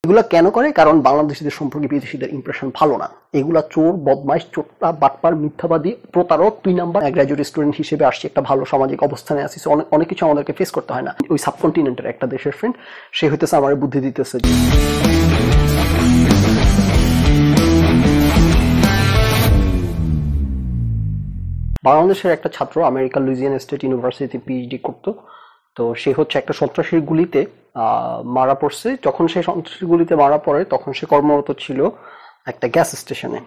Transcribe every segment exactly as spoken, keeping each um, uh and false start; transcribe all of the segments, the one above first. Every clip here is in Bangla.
এগুলা কেন করে? কারণ বাংলাদেশিদের সম্পর্কে বিদেশিদের ইমপ্রেশন ভালো না। এগুলা চোর, বদমাইশ, চোট্টা, বাটপার, মিথ্যাবাদী, প্রতারক, দুই নাম্বার। গ্র্যাজুয়েট স্টুডেন্ট হিসেবে আসছি, একটা ভালো সামাজিক অবস্থানে আসি, অনেক অনেক কিছু আমাদেরকে ফেস করতে হয় না। ওই সাবকন্টিনেন্টের একটা দেশের ফ্রেন্ড, সে হইতেছে আমার বুদ্ধি দিতেছে যে বাংলাদেশের একটা ছাত্র আমেরিকার লুইজিয়ানা স্টেট ইউনিভার্সিটি পিএইচডি করতো। তো সে হচ্ছে একটা সন্ত্রাসীর গুলিতে মারা পড়ছে। যখন সে সন্ত্রাসীর গুলিতে মারা পড়ে তখন সে কর্মরত ছিল একটা গ্যাস স্টেশনে।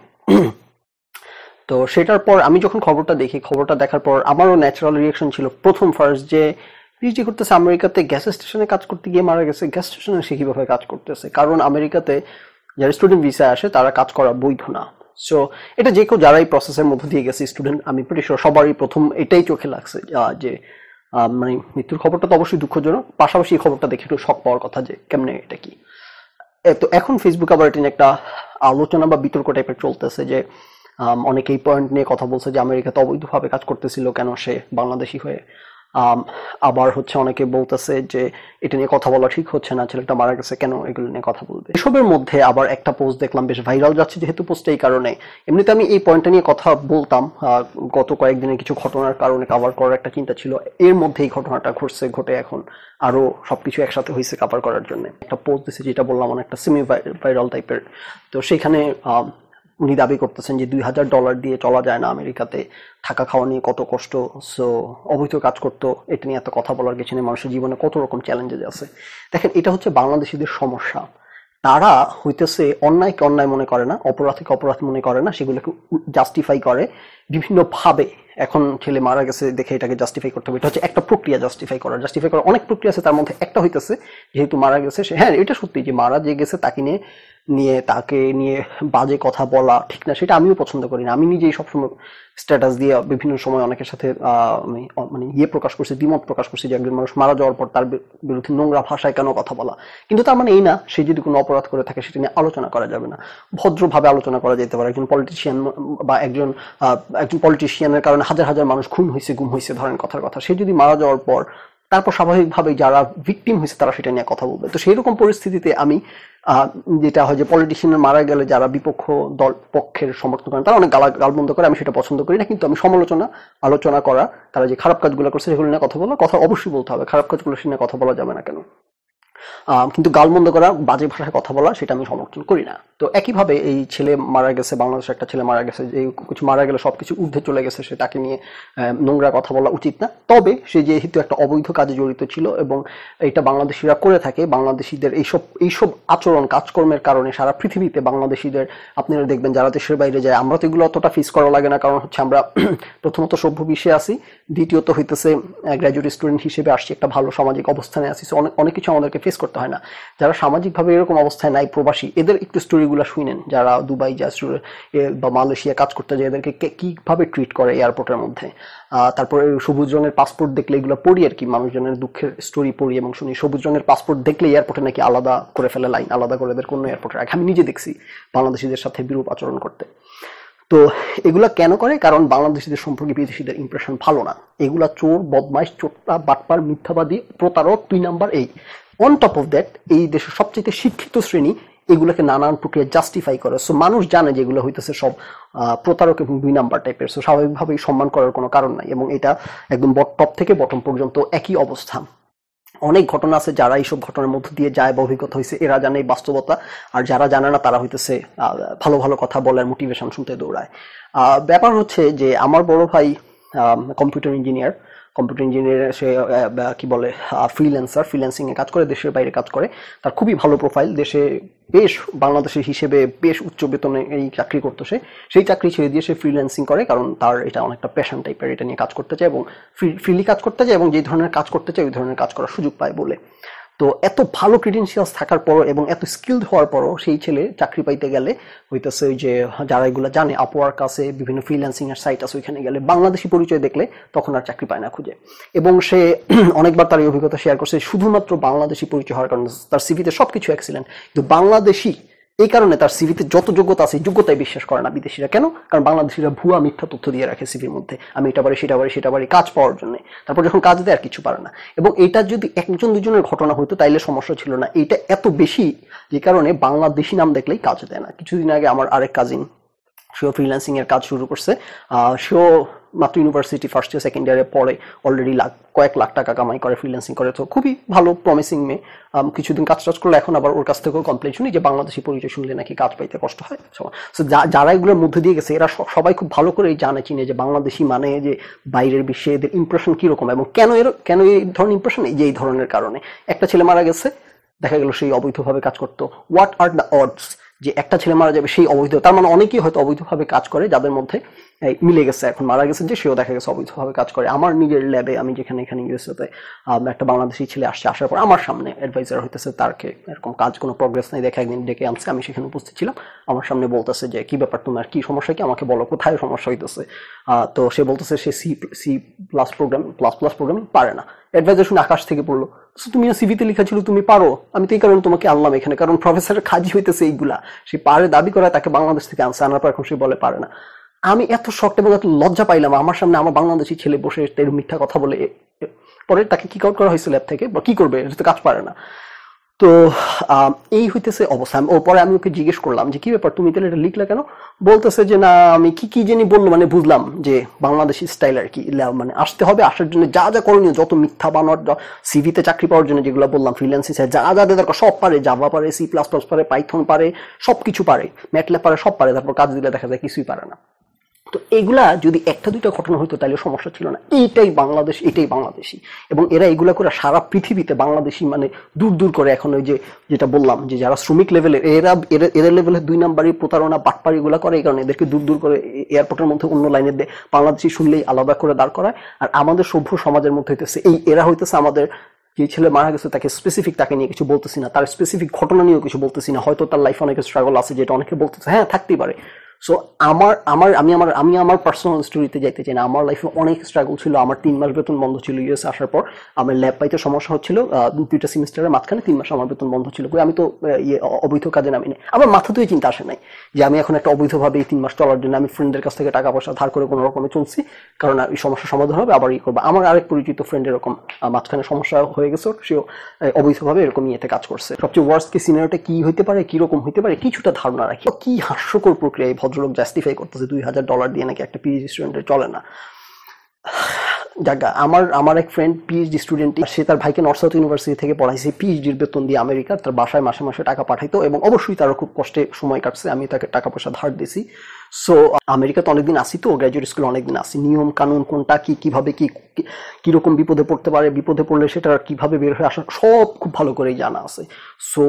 তো সেটার পর আমি যখন খবরটা দেখি, খবরটা দেখার পর আমারও ন্যাচারাল রিয়াকশন ছিল প্রথম ফার্স্ট যে পিএইচডি করতেছে আমেরিকাতে, গ্যাস স্টেশনে কাজ করতে গিয়ে মারা গেছে। গ্যাস স্টেশনে সে কিভাবে কাজ করতেছে? কারণ আমেরিকাতে যারা স্টুডেন্ট ভিসা আসে তারা কাজ করা বৈধ না। সো এটা যে কেউ যারাই প্রসেসের মধ্যে দিয়ে গেছে স্টুডেন্ট, আমি প্রিটি শিওর সবারই প্রথম এটাই চোখে লাগছে যে মানে মৃত্যুর খবরটা তো অবশ্যই দুঃখজনক, পাশাপাশি এই খবরটা দেখে একটু শক পাওয়ার কথা যে কেমনে এটা কি। তো এখন ফেসবুক আবার এটা নিয়ে একটা আলোচনা বা বিতর্ক টাইপের চলতেছে যে অনেকে এই পয়েন্ট নিয়ে কথা বলছে যে আমেরিকাতে অবৈধভাবে কাজ করতেছিল কেন সে বাংলাদেশি হয়ে। আবার হচ্ছে অনেকে বলতেছে যে এটা নিয়ে কথা বলা ঠিক হচ্ছে না, ছেলেটা মারা গেছে কেন এগুলো নিয়ে কথা বলবে। এসবের মধ্যে আবার একটা পোস্ট দেখলাম বেশ ভাইরাল যাচ্ছে, যেহেতু পোস্ট এই কারণে। এমনিতে আমি এই পয়েন্টটা নিয়ে কথা বলতাম, গত কয়েকদিনের কিছু ঘটনার কারণে কভার করার একটা চিন্তা ছিল। এর মধ্যে এই ঘটনাটা ঘটছে, ঘটে এখন আরো সবকিছু একসাথে হয়েছে কভার করার জন্য। একটা পোস্ট দিচ্ছে যেটা বললাম অনেকটা সেমি ভাইরাল টাইপের। তো সেখানে উনি দাবি করতেছেন যে দুই হাজার ডলার দিয়ে চলা যায় না আমেরিকাতে, থাকা খাওয়া নিয়ে কত কষ্ট, সো অবৈধ কাজ করতো, এটা নিয়ে এত কথা বলার কিছু নেই, মানুষের জীবনে কত রকম চ্যালেঞ্জেস আছে। দেখেন, এটা হচ্ছে বাংলাদেশিদের সমস্যা। তারা হইতেছে অন্যায়কে অন্যায় মনে করে না, অপরাধকে অপরাধ মনে করে না, সেগুলোকে জাস্টিফাই করে বিভিন্নভাবে। এখন ছেলে মারা গেছে দেখে এটাকে জাস্টিফাই করতে হবে, এটা হচ্ছে একটা প্রক্রিয়া জাস্টিফাই করার। জাস্টিফাই করার অনেক প্রক্রিয়া আছে, তার মধ্যে একটা হইতেছে যেহেতু মারা গেছে সে, হ্যাঁ এটা সত্যি যে মারা যে গেছে তাকে নিয়ে নিয়ে তাকে নিয়ে বাজে কথা বলা ঠিক না, সেটা আমিও পছন্দ করি না। আমি নিজেই সবসময় স্ট্যাটাস দিয়ে বিভিন্ন সময় অনেকের সাথে আমি মানে ইয়ে প্রকাশ করছি, দ্বিমত প্রকাশ করছি যে একজন মানুষ মারা যাওয়ার পর তার বিরুদ্ধে নোংরা ভাষায় কেন কথা বলা। কিন্তু তার মানে এই না সে যদি কোনো অপরাধ করে থাকে সেটা নিয়ে আলোচনা করা যাবে না, ভদ্রভাবে আলোচনা করা যেতে পারে। একজন পলিটিশিয়ান বা একজন একজন পলিটিশিয়ানের কারণে হাজার হাজার মানুষ খুন হয়েছে, গুম হয়েছে, ধরেন কথার কথা, সে যদি মারা যাওয়ার পর তারপর স্বাভাবিকভাবে যারা ভিকটিম হয়েছে তারা সেটা নিয়ে কথা বলবে। তো সেই রকম পরিস্থিতিতে আমি যেটা হয় যে পলিটিশিয়ান মারা গেলে যারা বিপক্ষ দল পক্ষের সমর্থন করেন তারা অনেক গালা গালমন্দ করে, আমি সেটা পছন্দ করি না। কিন্তু আমি সমালোচনা আলোচনা করা, তারা যে খারাপ কাজগুলো করছে সেগুলো নিয়ে কথা বলা, কথা অবশ্যই বলতে হবে, খারাপ কাজগুলো সে নিয়ে কথা বলা যাবে না কেন। কিন্তু গালমন্দ করা, বাজে ভাষায় কথা বলা, সেটা আমি সমর্থন করি না। তো একইভাবে এই ছেলে মারা গেছে, বাংলাদেশের একটা ছেলে মারা গেছে, যে কিছু মারা গেলে সবকিছু ঊর্ধ্বে চলে গেছে, সে তাকে নিয়ে নোংরা কথা বলা উচিত না। তবে সে যেহেতু একটা অবৈধ কাজে জড়িত ছিল এবং এটা বাংলাদেশিরা করে থাকে, বাংলাদেশিদের এইসব এইসব আচরণ কাজকর্মের কারণে সারা পৃথিবীতে বাংলাদেশিদের আপনারা দেখবেন যারা দেশের বাইরে যায়, আমরা তো এগুলো অতটা ফেস করা লাগে না, কারণ হচ্ছে আমরা প্রথমত সভ্য বিশ্বে আসি, দ্বিতীয়ত হইতেছে গ্র্যাজুয়েট স্টুডেন্ট হিসেবে আসছি, একটা ভালো সামাজিক অবস্থানে আসি, অনেক অনেক কিছু আমাদেরকে ফেস করতে হয় না। যারা সামাজিকভাবে এরকম অবস্থায় নাই, প্রবাসী, এদের একটু স্টোরিগুলো শুনেন, যারা দুবাই যায় বা মালয়েশিয়া কাজ করতে যায়, এদেরকে কিভাবে ট্রিট করে এয়ারপোর্টের মধ্যে। তারপরে সবুজ রঙের পাসপোর্ট দেখলে এগুলো পড়ি আর কি, মানুষজনের দুঃখের স্টোরি পড়ি এবং শুনি। সবুজ রঙের পাসপোর্ট দেখলে এয়ারপোর্টে নাকি আলাদা করে ফেলে, লাইন আলাদা করে এদের কোনো এয়ারপোর্টে রাখে। আমি নিজে দেখছি বাংলাদেশিদের সাথে বিরূপ আচরণ করতে। তো এগুলা কেন করে? কারণ বাংলাদেশিদের সম্পর্কে বিদেশিদের ইমপ্রেশন ভালো না। এগুলা চোর, বদমাইশ, চোট্টা, বাটপার, মিথ্যাবাদী, প্রতারক, দুই নাম্বার। এই অন টপ অফ দ্যাট এই দেশের সবচেয়ে শিক্ষিত শ্রেণী এগুলোকে নানান প্রক্রিয়া জাস্টিফাই করে। সো মানুষ জানে যে এগুলো হইতেছে সব প্রতারক এবং দুই নাম্বার টাইপের। সো স্বাভাবিকভাবেই সম্মান করার কোনো কারণ নাই, এবং এটা একদম টপ থেকে বটম পর্যন্ত একই অবস্থা। অনেক ঘটনা আছে যারা এইসব ঘটনার মধ্য দিয়ে যায় বা অভিজ্ঞতা হয়েছে, এরা জানে এই বাস্তবতা। আর যারা জানে না তারা হইতেছে ভালো ভালো কথা বলার মোটিভেশন শুনতে দৌড়ায়। ব্যাপার হচ্ছে যে আমার বড় ভাই কম্পিউটার ইঞ্জিনিয়ার, কম্পিউটার ইঞ্জিনিয়ার সে কি বলে ফ্রিল্যান্সার, ফ্রিল্যান্সিং এ কাজ করে, দেশের বাইরে কাজ করে, তার খুবই ভালো প্রোফাইল, দেশে বেশ বাংলাদেশের হিসেবে বেশ উচ্চ বেতনে এই চাকরি করতো সে। সেই চাকরি ছেড়ে দিয়ে সে ফ্রিল্যান্সিং করে, কারণ তার এটা অনেকটা প্যাশন টাইপের, এটা নিয়ে কাজ করতে চায় এবং ফ্রিলি কাজ করতে চায় এবং যে ধরনের কাজ করতে চায় ওই ধরনের কাজ করার সুযোগ পায় বলে। তো এত ভালো ক্রিডেন্সিয়ালস থাকার পরও এবং এত স্কিলড হওয়ার পরও সেই ছেলে চাকরি পাইতে গেলে হইতেছে ওই যে যারা এগুলো জানে, আপওয়ার্ক আছে, বিভিন্ন ফ্রিল্যান্সিং এর সাইট আছে, ওইখানে গেলে বাংলাদেশি পরিচয় দেখলে তখন আর চাকরি পায় না খুঁজে। এবং সে অনেকবার তার এই অভিজ্ঞতা শেয়ার করছে, শুধুমাত্র বাংলাদেশি পরিচয় হওয়ার কারণে তার সিভিতে সবকিছু এক্সিলেন্ট, কিন্তু বাংলাদেশি এই কারণে তার সিভিতে যত যোগ্যতা আছে যোগ্যতায় বিশ্বাস করে না বিদেশিরা। কেন? কারণ বাংলাদেশিরা ভুয়া মিথ্যা তথ্য দিয়ে রাখে সিভির মধ্যে, আমি এটা পারি সেটা পারি সেটা পারি কাজ পাওয়ার জন্য। তারপর যখন কাজ দেয় আর কিছু পারে না। এবং এটা যদি একজন দুজনের ঘটনা হতো তাইলে সমস্যা ছিল না, এটা এত বেশি যে কারণে বাংলাদেশি নাম দেখলেই কাজ দেয় না। কিছুদিন আগে আমার আরেক কাজিন, সেও ফ্রিল্যান্সিং এর কাজ শুরু করছে, সেও মাত্র ইউনিভার্সিটি ফার্স্ট ইয়ার সেকেন্ড ইয়ারে পড়ে, অলরেডি লাখ কয়েক লাখ টাকা কামাই করে, ফ্রিল্যান্সিং করে, তো খুবই ভালো প্রমিসিং মেয়ে। কিছুদিন কাজ টাজ করলে এখন আবার ওর কাছ থেকেও কমপ্লেন শুনি যে বাংলাদেশি পরিচয় শুনলে নাকি কাজ পাইতে কষ্ট হয়। সো যারা এগুলোর মধ্যে দিয়ে গেছে এরা সবাই খুব ভালো করে জানে চিনে যে বাংলাদেশি মানে যে বাইরের বিশ্বে এদের ইমপ্রেশন কিরকম এবং কেন এর কেন এই ধরনের ইমপ্রেশন, এই যে এই ধরনের কারণে। একটা ছেলে মারা গেছে, দেখা গেল সেই অবৈধভাবে কাজ করতো। হোয়াট আর দ্য অডস যে একটা ছেলে মারা যাবে সেই অবৈধ, তার মানে অনেকেই হয়তো অবৈধভাবে কাজ করে যাদের মধ্যে মিলে গেছে, এখন মারা গেছে যে সেও দেখা গেছে অবৈধভাবে কাজ করে। আমার নিজের ল্যাবে আমি যেখানে এখানে ইউএসএতে একটা বাংলাদেশি ছেলে আসছে, আসার পর আমার সামনে অ্যাডভাইজার হইতেছে, তারকে এরকম কাজ কোনো প্রোগ্রেস নেই দেখে একদিন ডেকে আনছে, আমি সেখানে উপস্থিত ছিলাম, আমার সামনে বলতেছে যে কি ব্যাপার তোমার কি সমস্যা, কি আমাকে বলো কোথায় সমস্যা হইতেছে। তো সে বলতেছে সে C C plus program plus plus programming পারে না। অ্যাডভাইজার শুনে আকাশ থেকে পড়লো, তুমি সিভিতে লেখা ছিল তুমি পারো, আমি তো এই কারণে তোমাকে আনলাম এখানে, কারণ প্রফেসরের কাজই হইতেছে এইগুলা। সে পারে দাবি করে, তাকে বাংলাদেশ থেকে আনছে, আনার পর এখন সে বলে পারে না। আমি এত শক্ত এবং এত লজ্জা পাইলাম, আমার সামনে আমার বাংলাদেশি ছেলে বসে এর মিথ্যা কথা বলে, পরে তাকে কিক আউট করা হয়েছে ল্যাব থেকে, বা কি করবে, তো কাজ পারে না। তো এই হইতেছে অবস্থা। ওর পরে আমি ওকে জিজ্ঞেস করলাম যে কি ব্যাপার তুমি তাহলে এটা লিখলে কেন, বলতেছে যে না আমি কি কি জানি বললো, মানে বুঝলাম যে বাংলাদেশি স্টাইল আর কি, মানে আসতে হবে, আসার জন্য যা যা করণীয়, যত মিথ্যা বানোয়ার সিভিতে চাকরি পাওয়ার জন্য যেগুলো বললাম, ফ্রিল্যান্সিং যা যা দরকার সব পারে, জাভা পারে, সি প্লাস প্লাস পারে, পাইথন পারে, সব কিছু পারে, ম্যাটল্যাব পারে, সব পারে, তারপর কাজ দিলে দেখা যায় কিছুই পারে না। তো এগুলা যদি একটা দুইটা ঘটনা হইতো তাহলে সমস্যা ছিল না, এইটাই বাংলাদেশ, এটাই বাংলাদেশি। এবং এরা এগুলা করে সারা পৃথিবীতে বাংলাদেশি মানে দূর দূর করে। এখন ওই যে যেটা বললাম যে যারা শ্রমিক লেভেলে, এরা এদের লেভেলে দুই নাম্বারই প্রতারণা বাটপাড়ি এগুলা করে, এই কারণে এদেরকে দূর দূর করে এয়ারপোর্টের মধ্যে অন্য লাইনে দিয়ে বাংলাদেশি শুনলেই আলাদা করে দাঁড় করায়। আর আমাদের সভ্য সমাজের মধ্যে হইতেছে এই, এরা হইতেছে আমাদের যে ছেলে মারা গেছে তাকে স্পেসিফিক তাকে নিয়ে কিছু বলতেছি না, তার স্পেসিফিক ঘটনা নিয়েও কিছু বলতেছি না, হয়তো তার লাইফে অনেক স্ট্রাগল আছে যেটা অনেকে বলতেছে, হ্যাঁ থাকতেই পারে। সো আমার আমার আমি আমার আমি আমার পার্সোনাল স্টোরিতে যাইতে চাই না। আমার লাইফে অনেক স্ট্রাগল ছিল, আমার তিন মাস বেতন বন্ধ ছিল ইউএস আসার পর, আমার ল্যাব পাইতে সমস্যা হচ্ছিল, দুইটা সেমিস্টারের মাঝখানে তিন মাস আমার বেতন বন্ধ ছিল, আমি তো ইয়ে অবৈধ কাজে নামি নাই। আমার মাথাতেই চিন্তা আসে নাই যে আমি এখন একটা অবৈধভাবে এই তিন মাস চলার জন্য আমি ফ্রেন্ডের কাছ থেকে টাকা পয়সা ধার করে কোনো রকমে চলছি, কারণ এই সমস্যার সমাধান হবে আবার ই করবো। আমার আরেক পরিচিত ফ্রেন্ড এরকম মাঝখানে সমস্যা হয়ে গেছে, সেও অবৈধভাবে এরকম ইয়েতে কাজ করছে। সবচেয়ে ওয়ার্স্ট কেস সিনারিওটা কি হইতে পারে, কিরকম হইতে পারে কিছুটা ধারণা রাখি। কি হাস্যকর প্রক্রিয়া, এই ভদ্রলোক জাস্টিফাই করতেছে দুই হাজার ডলার দিয়ে নাকি একটা পিএইচডি স্টুডেন্টের চলে না। জায়গা আমার আমার এক ফ্রেন্ড পিএইচডি স্টুডেন্ট, সে তার ভাইকে অসতত ইউনিভার্সিটি থেকে পড়াইছে, পিএইচডির বেতন দিয়ে আমেরিকা, তার বাসায় মাসে মাসে টাকা পাঠাইতো এবং অবশ্যই তারও খুব কষ্টে সময় কাটছে, আমি তাকে টাকা পয়সা ধার দিছি। সো আমেরিকাতে অনেকদিন আসি, তো গ্র্যাজুয়েট স্কুলে অনেকদিন আসি, নিয়ম কানুন কোনটা কি, কিভাবে কি কিরকম বিপদে পড়তে পারে, বিপদে পড়লে সেটা কিভাবে বের হয়ে আসা সব খুব ভালো করেই জানা আছে। সো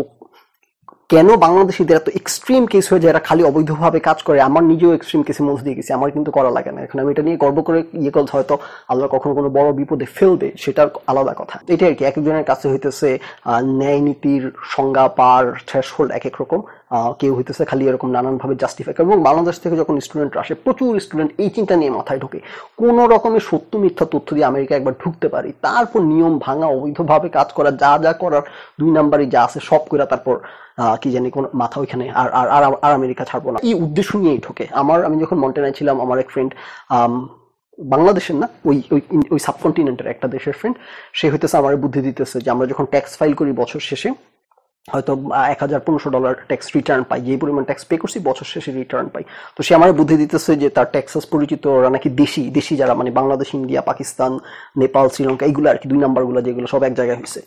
কেন বাংলাদেশিদের এত এক্সট্রিম কেস হয়ে যায়, এরা খালি অবৈধভাবে কাজ করে, আমার নিজেও এক্সট্রিম কেসে মধ্যে দিয়ে গেছি, আমার কিন্তু করা লাগে না। এখন আমি এটা নিয়ে গর্ব করে ইয়ে করতে, হয়তো আল্লাহ কখনো কোনো বড় বিপদে ফেলবে সেটা আলাদা কথা। এটা আর কি, এক একজনের কাছে হইতেছে ন্যায় নীতির সংজ্ঞা পার থ্রেশহোল্ড এক এক রকম, কেউ হইতেছে খালি এরকম নানানভাবে জাস্টিফাই করে। এবং বাংলাদেশ থেকে যখন স্টুডেন্টরা আসে, প্রচুর স্টুডেন্ট এই চিন্তা নিয়ে মাথায় ঢোকে, কোন রকমের সত্য মিথ্যা তথ্য দিয়ে আমেরিকা একবার ঢুকতে পারি, তারপর নিয়ম ভাঙা, অবৈধভাবে কাজ করা, যা যা করার দুই নাম্বারই যা আছে সব করে তারপর কি জানি কোন মাথা ওইখানে আর আর আর আমেরিকা ছাড়বো না, এই উদ্দেশ্য নিয়েই ঢোকে। আমার আমি যখন মন্টেনায় ছিলাম, আমার এক ফ্রেন্ড, বাংলাদেশের না, ওই ওই সাবকন্টিনেন্টের একটা দেশের ফ্রেন্ড, সে হইতেছে আমার বুদ্ধি দিতেছে যে আমরা যখন ট্যাক্স ফাইল করি বছর শেষে হয়তো এক হাজার পনেরোশো ডলার ট্যাক্স রিটার্ন পাই, যে পরিমাণ ট্যাক্স পে করছি বছর শেষে রিটার্ন পাই। তো সে আমার বুদ্ধি দিতেছে যে তার ট্যাক্সাস পরিচিত ওরা নাকি দেশি দেশি যারা মানে বাংলাদেশ, ইন্ডিয়া, পাকিস্তান, নেপাল, শ্রীলঙ্কা, এইগুলো আর কি দুই নাম্বারগুলো যেগুলো সব এক জায়গায় হয়েছে,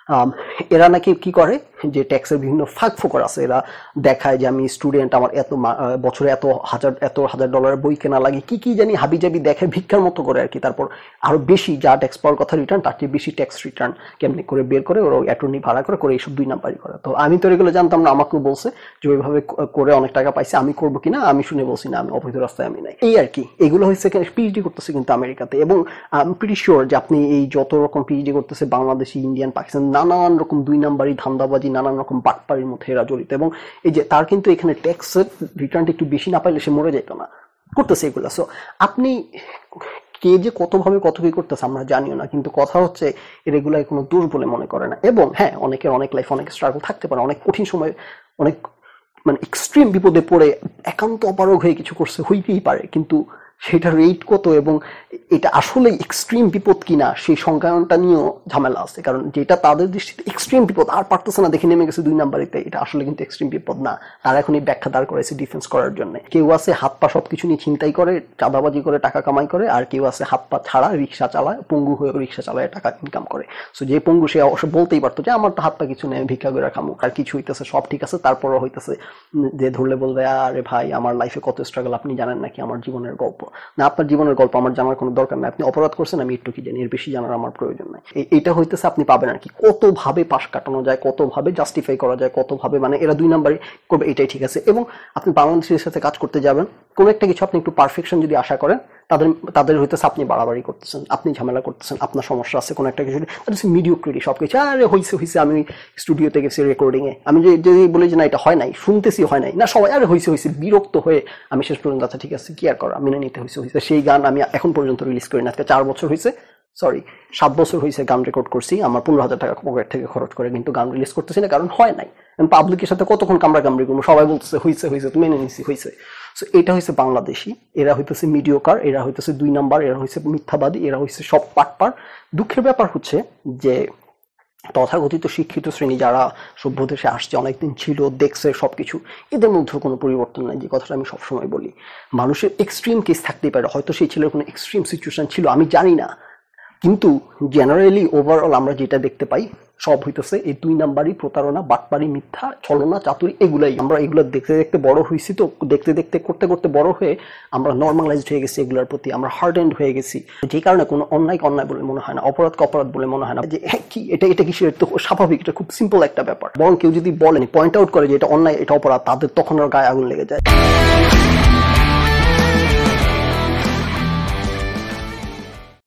এরা নাকি কি করে যে ট্যাক্সের বিভিন্ন ফাঁক ফোকর আছে, এরা দেখায় যে আমি স্টুডেন্ট, আমার এত বছরে এত হাজার এত হাজার ডলার বই কেনা লাগে, কি কি জানি হাবি জাবি দেখে ভিক্ষার মতো করে আর কি। তারপর আরো বেশি যা ট্যাক্স পাওয়ার কথা রিটার্ন, তার চেয়ে বেশি ট্যাক্স রিটার্ন কেমনি করে বের করে ওরা অ্যাটর্নি ভাড়া করে করে এইসব দুই নাম্বারই করে। তো আমি তো এগুলো জানতাম না, আমাকেও বলছে যে ওইভাবে করে অনেক টাকা পাইছে, আমি করবো কিনা, আমি শুনে বলছি না, আমি অবৈধ রাস্তায় আমি নাই, এই আর কি। এগুলো হচ্ছে পিএইচডি করতেছে কিন্তু আমেরিকাতে, এবং আমি প্রিটি শিওর যে আপনি এই যত রকম পিএইচডি করতেছে বাংলাদেশি, ইন্ডিয়ান, পাকিস্তান, নানান রকম দুই নাম্বারই ধান্দাবাজি, নানান রকম বাটপাড়ির মধ্যে এরা জড়িত। এবং এই যে তার কিন্তু এখানে ট্যাক্সের রিটার্নটা একটু বেশি না পাইলে সে মরে যেত না, করতেছে এগুলো। সো আপনি কে যে কতভাবে কত কি করতেছে আমরা জানিও না, কিন্তু কথা হচ্ছে এর এগুলাই কোনো দোষ বলে মনে করে না। এবং হ্যাঁ, অনেকের অনেক লাইফ অনেক স্ট্রাগল থাকতে পারে, অনেক কঠিন সময়, অনেক মানে এক্সট্রিম বিপদে পড়ে একান্ত অপারগ হয়ে কিছু করছে, হইতেই পারে, কিন্তু সেটার রেট কত এবং এটা আসলে এক্সট্রিম বিপদ কিনা সেই সংজ্ঞায়নটা নিয়েও ঝামেলা আছে। কারণ যেটা তাদের দৃষ্টিতে এক্সট্রিম বিপদ, আর পারতেছে না দেখে নেমে গেছে দুই নাম্বারিতে, এটা আসলে কিন্তু এক্সট্রিম বিপদ না। তারা এখন এই ব্যাখ্যা দাঁড় করেছে ডিফেন্স করার জন্য। কেউ আছে হাত পা সবকিছু নিয়ে ছিনতাই করে, চাঁদাবাজি করে টাকা কামাই করে, আর কেউ আছে হাত পা ছাড়া রিক্সা চালায়, পঙ্গু হয়ে রিক্সা চালায় টাকা ইনকাম করে। সো যে পঙ্গু সে অবশ্য বলতেই পারতো যে আমার তো হাত পা কিছু নেই, ভিক্ষা করে খামো, আর কিছু হইতেছে সব ঠিক আছে, তারপরও হইতেছে যে ধরলে বলবে আরে ভাই আমার লাইফে কত স্ট্রাগল, আপনি জানেন নাকি আমার জীবনের গল্প? না, আপনার জীবনের গল্প আমার জানার কোনো দরকার নাই। আপনি অপরাধ করছেন, আমি একটু কি জানি, এর বেশি জানার আমার প্রয়োজন নাই। এইটা হইতেছে আপনি পাবেন আর কি। কত ভাবে পাশ কাটানো যায়, কত ভাবে জাস্টিফাই করা যায়, কত ভাবে মানে এরা দুই নাম্বারই করবে, এটাই ঠিক আছে। এবং আপনি বাংলাদেশের সাথে কাজ করতে যাবেন, কোন একটা কিছু আপনি একটু পারফেকশন যদি আশা করেন, তাদের তাদের হইতেছে আপনি বাড়াবাড়ি করতেছেন, আপনি ঝামেলা করতেছেন, আপনার সমস্যা আছে কোনো একটা কিছু, তাদের মিডিওক্রিটি সবকিছু, আরে হইছে হইছে আমি স্টুডিওতে গেছি রেকর্ডিং এ, আমি যদি বলি যে না এটা হয় নাই, শুনতেছি হয় নাই, না সবাই আরে হইছে হইছে, বিরক্ত হয়ে আমি শেষ পর্যন্ত আচ্ছা ঠিক আছে কি আর করা, মেনে নিতে হইছে হইছে। সেই গান আমি এখন পর্যন্ত রিলিজ করি না, আজকে চার বছর হয়েছে, সরি সাত বছর হয়েছে গান রেকর্ড করছি আমার পনেরো হাজার টাকা পকেট থেকে খরচ করে, কিন্তু গান রিলিজ করতেছি না, কারণ হয় নাই। আমি পাবলিকের সাথে কতক্ষণ কামড়া কামড়ি করবো, সবাই বলতেছে হইছে হইছে, তো মেনে নিচ্ছি হইছে। সো এটা হচ্ছে বাংলাদেশি, এরা হইতেছে মিডিওকার, এরা হইতেছে দুই নাম্বার, এরা হচ্ছে মিথ্যাবাদী, এরা হচ্ছে সব পাটপার। দুঃখের ব্যাপার হচ্ছে যে তথাকথিত শিক্ষিত শ্রেণী যারা সভ্য দেশে আসছে, অনেকদিন ছিল, দেখছে সবকিছু, এদের মধ্যে কোনো পরিবর্তন নাই। যে কথাটা আমি সবসময় বলি, মানুষের এক্সট্রিম কেস থাকতেই পারে, হয়তো সেই ছেলের কোনো এক্সট্রিম সিচুয়েশন ছিল, আমি জানি না, কিন্তু জেনারেলি ওভারঅল আমরা যেটা দেখতে পাই সব হইতেছে এই দুই নাম্বারই প্রতারণা, বাটপারি, মিথ্যা, ছলনা, চাতুরি, এগুলাই। আমরা এগুলো দেখতে দেখতে বড় হয়েছি, তো দেখতে দেখতে করতে করতে বড় হয়ে আমরা নর্মালাইজড হয়ে গেছি এগুলোর প্রতি, আমরা হার্ডেন্ড হয়ে গেছি, যে কারণে কোনো অন্যায়কে অন্যায় বলে মনে হয় না, অপরাধকে অপরাধ বলে মনে হয় না, যে হ্যাঁ কি এটা এটা কি তো স্বাভাবিক, এটা খুব সিম্পল একটা ব্যাপার। বরং কেউ যদি বলেন, পয়েন্ট আউট করে যে এটা অন্যায়, এটা অপরাধ, তাদের তখন আর গায়ে আগুন লেগে যায়।